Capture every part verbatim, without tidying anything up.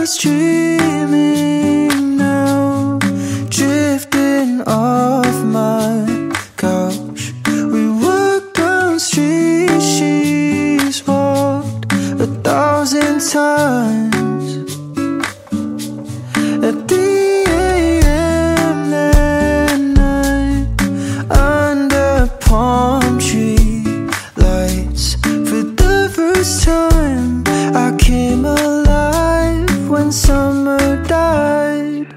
was dreaming now, drifting off my couch. We walked down streets she's walked a thousand times. At the a m that night, under palm tree lights, for the first time I came alive when summer died.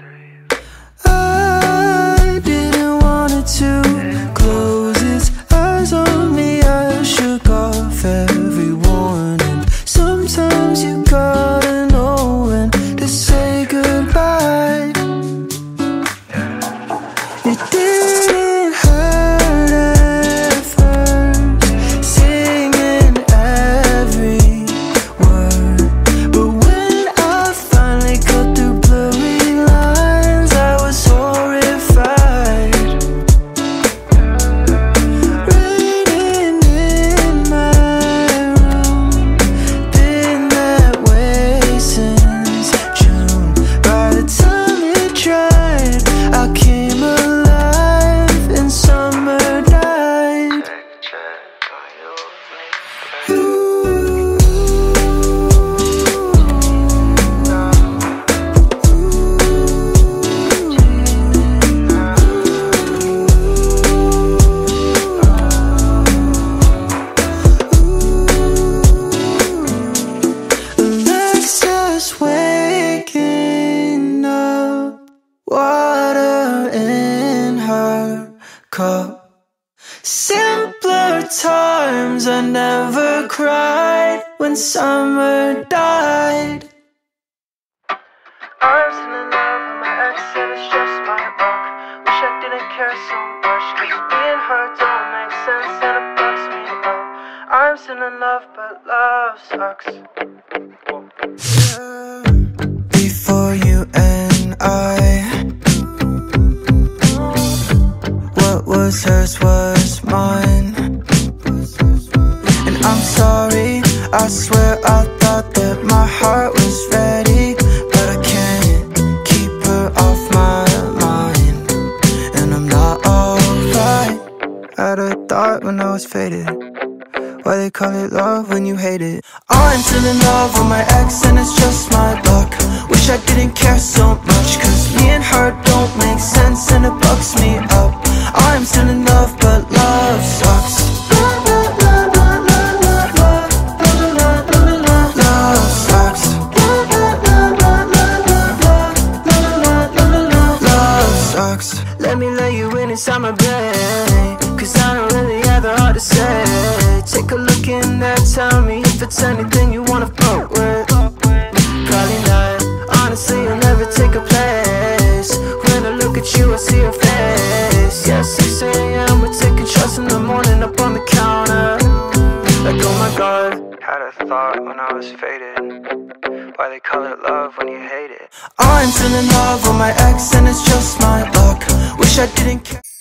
I didn't want it to close its eyes on me. I shook off every warning. Sometimes you gotta know when to say goodbye. It didn't hurt at first, singing every word, but when I finally cut through blurry lines, I was horrified. Raining in my room, been that way since June. By the time it dried, I came alive and summer died. Alexa's waking up, water in her cup. Simpler times, I never cried when summer died. I'm still in love with my ex and it's just my luck. Wish I didn't care so much, cause being hurt don't make sense and it fucks me up. I'm still in love but love sucks. Before you and I, what was hers was mine. And I'm sorry, I swear I thought that my heart was ready, but I can't keep her off my mind. And I'm not alright. I had a thought when I was faded, why they call it love when you hate it. I'm still in love with my ex and it's just my luck. Wish I didn't care so much, cause me and her don't make sense and it bugs me up. I'm still in love but love sucks. Love sucks. Love sucks. Let me lay you in inside my bed, cause I don't really have the heart to say. Take a look in there, tell me if it's anything you wanna fuck with. Probably not, honestly you'll never take a place. When I look at you I see your face. Yeah, six a m we're taking shots in the morning up on the counter. Like oh my god, had a thought when I was faded, why they call it love when you hate it. I'm still in love with my ex and it's just my luck. Wish I didn't care.